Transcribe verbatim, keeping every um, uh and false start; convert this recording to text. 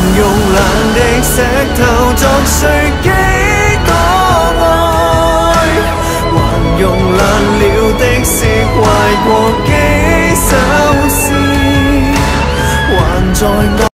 用爛的石頭作碎幾多愛，還用爛了的釋懷過幾首詩，還在我。